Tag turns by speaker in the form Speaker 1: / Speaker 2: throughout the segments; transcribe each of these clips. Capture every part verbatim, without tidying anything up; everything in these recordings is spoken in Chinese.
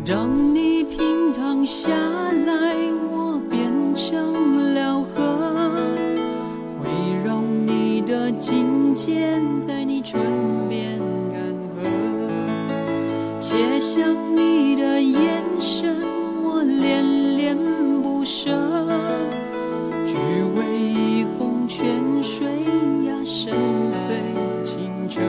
Speaker 1: 当你平躺下来，我变成了河，会让你的颈肩在你唇边干涸，且想你的眼神，我恋恋不舍，只为一泓泉水呀，深邃清澈。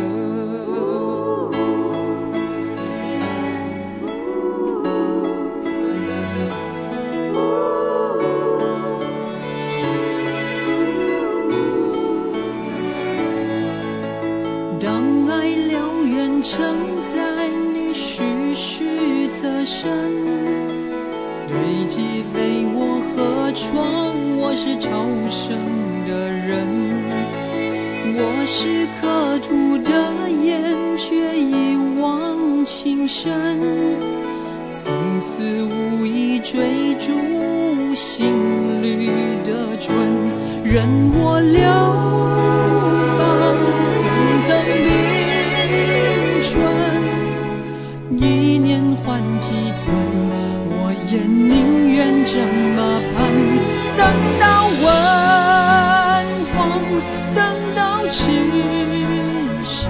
Speaker 1: 当爱燎原承载你徐徐侧身，堆积飞我河床，我是朝圣的人，我是刻土的雁，却一往情深，从此无意追逐心绿的春，任我流浪层层冰川，一年换几寸，我也宁愿这么盼，等到文荒，等到赤沙，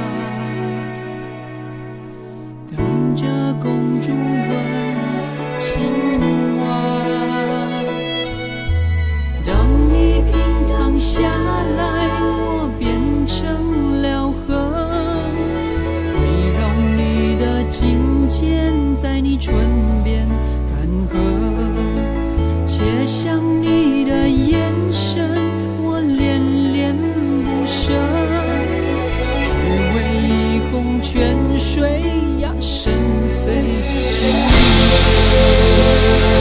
Speaker 1: 等着公主问青蛙。当你平躺下来，我变成了河，会让你的颈肩在你唇边干涸，且想你的眼神，我恋恋不舍，只为一泓泉水呀，深邃清澈。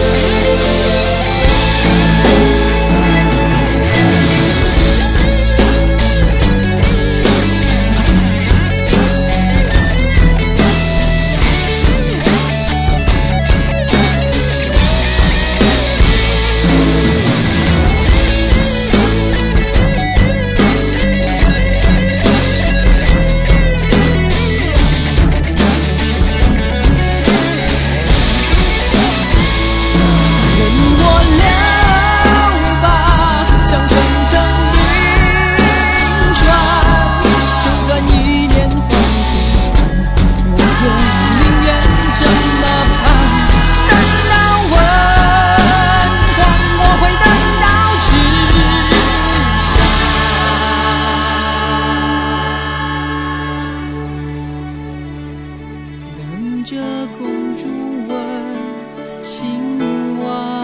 Speaker 1: 这公主问青蛙，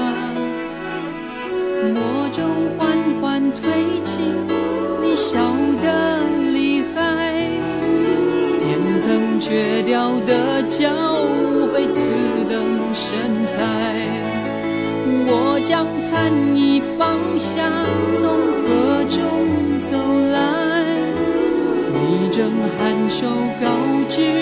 Speaker 1: 魔咒缓缓推进，你笑得厉害，天曾缺掉的脚会刺疼身材，我将残衣放下，从河中走来，你正颔首告知